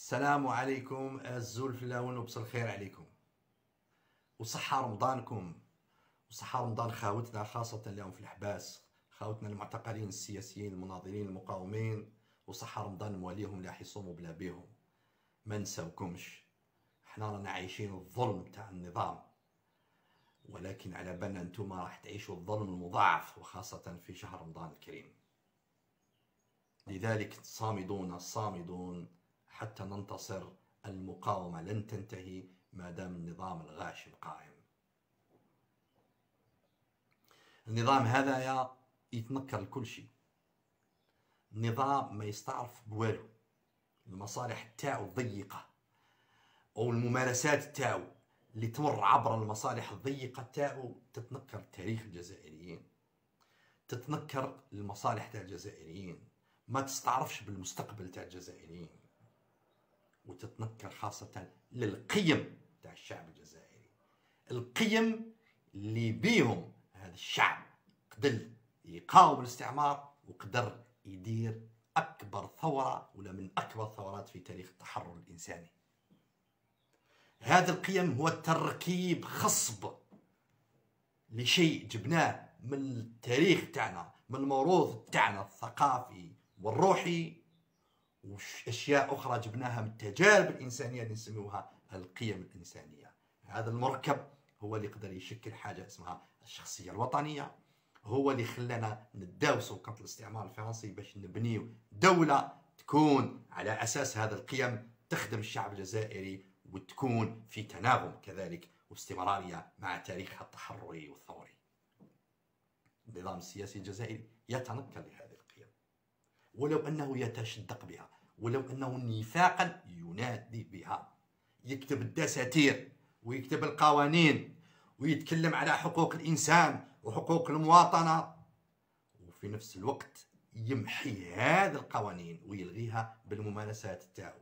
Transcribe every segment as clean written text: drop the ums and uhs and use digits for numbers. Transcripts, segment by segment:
السلام عليكم الزول في اللون وبص الخير عليكم وصحة رمضانكم وصحة رمضان خاوتنا خاصة اليوم في الحباس، خاوتنا المعتقلين السياسيين المناضلين المقاومين، وصحة رمضان مواليهم اللي راح يصوموا بلا بيهم. ما نساوكمش، احنا رانا عايشين الظلم تاع النظام، ولكن على بالنا انتوما راح تعيشوا الظلم المضاعف، وخاصة في شهر رمضان الكريم. لذلك صامدون حتى ننتصر. المقاومة لن تنتهي ما دام النظام الغاشم قائم. النظام هذا يتنكر لكل شيء، النظام ما يستعرف بوالو، المصالح تاعو ضيقة، أو الممارسات تاعو اللي تمر عبر المصالح الضيقة تاعو تتنكر تاريخ الجزائريين، تتنكر المصالح تاع الجزائريين، ما تستعرفش بالمستقبل تاع الجزائريين، وتتنكر خاصة للقيم تاع الشعب الجزائري، القيم اللي بيهم هذا الشعب قدر يقاوم الاستعمار وقدر يدير أكبر ثورة ولا من أكبر الثورات في تاريخ التحرر الإنساني. هذا القيم هو تركيب خصب لشيء جبناه من التاريخ تاعنا، من الموروث تاعنا الثقافي والروحي، واشياء اخرى جبناها من التجارب الانسانيه اللي نسميوها القيم الانسانيه. هذا المركب هو اللي يقدر يشكل حاجه اسمها الشخصيه الوطنيه، هو اللي خلانا نداوسوا كونتر الاستعمار الفرنسي باش نبنيو دوله تكون على اساس هذا القيم، تخدم الشعب الجزائري وتكون في تناغم كذلك واستمراريه مع تاريخها التحرري والثوري. النظام السياسي الجزائري يتنكر لهذه القيم، ولو انه يتشدق بها، ولو انه نفاقا ينادي بها، يكتب الدساتير ويكتب القوانين ويتكلم على حقوق الانسان وحقوق المواطنه، وفي نفس الوقت يمحي هذه القوانين ويلغيها بالممارسات تاعو.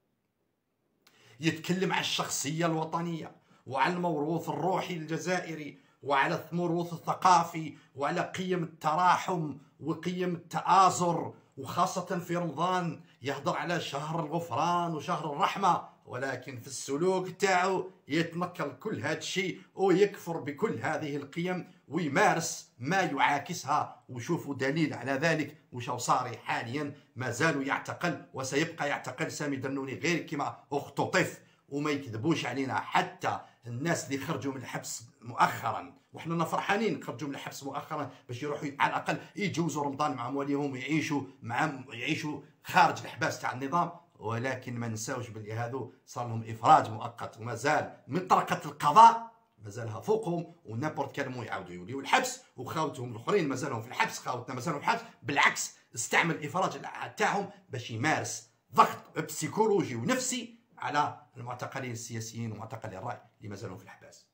يتكلم على الشخصيه الوطنيه وعلى الموروث الروحي الجزائري وعلى الموروث الثقافي وعلى قيم التراحم وقيم التآزر، وخاصة في رمضان يهضر على شهر الغفران وشهر الرحمة، ولكن في السلوك تاعو يتنكر كل هذا الشيء ويكفر بكل هذه القيم ويمارس ما يعاكسها. وشوفوا دليل على ذلك وشو صار حاليا، ما زالوا يعتقل وسيبقى يعتقل سامي دنوني غير كما اختطف. وما يكذبوش علينا، حتى الناس اللي خرجوا من الحبس مؤخرا، وحنا فرحانين خرجوا من الحبس مؤخرا باش يروحوا على الاقل يجوزوا رمضان مع مواليهم ويعيشوا خارج الحباس تاع النظام، ولكن ما نساوش باللي هذو صار لهم افراج مؤقت وما زال من طرقه القضاء مازالها فوقهم، ونابورت كان مو يعاودوا يوليو الحبس، وخاوتهم الاخرين مازالهم في الحبس، خاوتنا مازالهم في الحبس. بالعكس استعمل الافراج تاعهم باش يمارس ضغط بسيكولوجي ونفسي على المعتقلين السياسيين ومعتقلي الرأي اللي مازالوا في الحباس،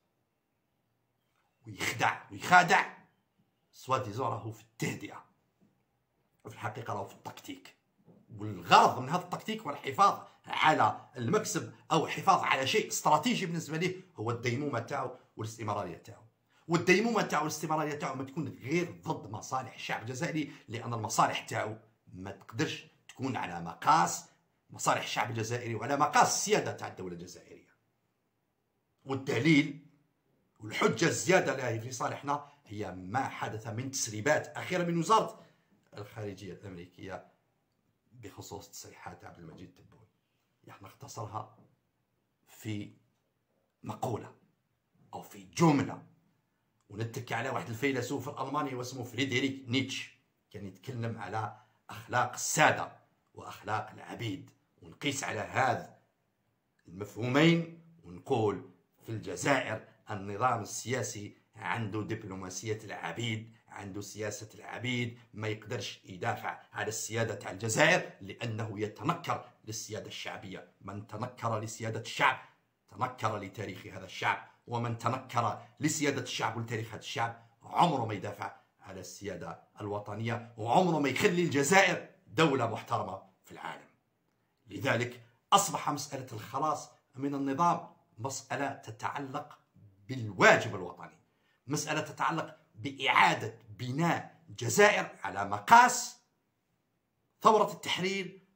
ويخادع سوا ديزون راهو في التهدئة، وفي الحقيقة راهو في التكتيك. والغرض من هذا التكتيك هو الحفاظ على المكسب أو الحفاظ على شيء استراتيجي بالنسبة ليه، هو الديمومة تاعو والاستمرارية تاعو. والديمومة تاعو والاستمرارية تاعو ما تكون غير ضد مصالح الشعب الجزائري، لأن المصالح تاعو ما تقدرش تكون على مقاس مصالح الشعب الجزائري وعلى مقاس السيادة تاع الدولة الجزائرية. والدليل والحجة الزيادة اللي في صالحنا هي ما حدث من تسريبات أخيرة من وزارة الخارجية الأمريكية بخصوص تصريحات عبد المجيد التبون. احنا نختصرها في مقولة أو في جملة ونتكي على واحد الفيلسوف الألماني واسمه فريدريك نيتشه، كان يتكلم على أخلاق السادة وأخلاق العبيد، ونقيس على هذا المفهومين ونقول في الجزائر النظام السياسي عنده دبلوماسية العبيد، عنده سياسة العبيد، ما يقدرش يدافع على السيادة تاع الجزائر لأنه يتنكر للسيادة الشعبية. من تنكر لسيادة الشعب تنكر لتاريخ هذا الشعب، ومن تنكر لسيادة الشعب ولتاريخ هذا الشعب عمره ما يدافع على السيادة الوطنية، وعمره ما يخلي الجزائر دولة محترمة في العالم. لذلك أصبح مسألة الخلاص من النظام مسألة تتعلق بالواجب الوطني، مسألة تتعلق بإعادة بناء الجزائر على مقاس ثورة التحرير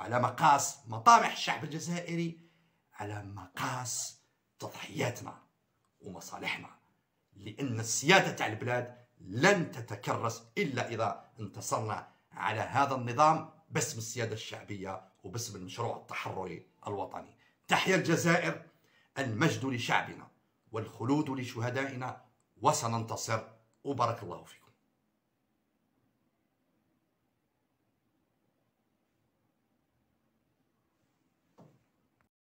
على مقاس مطامح الشعب الجزائري، على مقاس تضحياتنا ومصالحنا، لأن السيادة على البلاد لن تتكرس إلا إذا انتصرنا على هذا النظام باسم السيادة الشعبية وباسم المشروع التحرري الوطني. تحيا الجزائر، المجد لشعبنا والخلود لشهدائنا، وسننتصر، وبارك الله فيكم.